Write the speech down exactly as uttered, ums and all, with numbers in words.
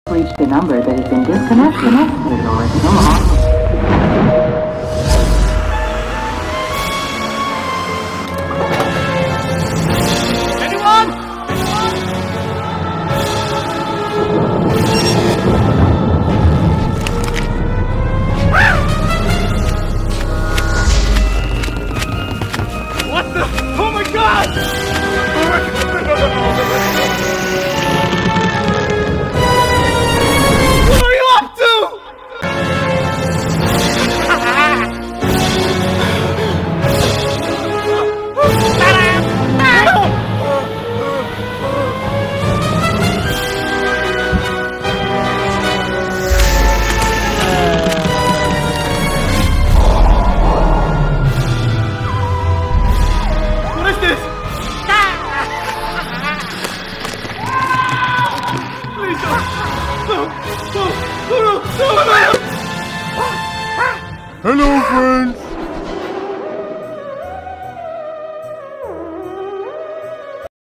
Reached a number that has been disconnected. Anyone? What the? Oh my God! What are you up to? What is this? Please don't. No, no, no, no, no, no. Hello, friends!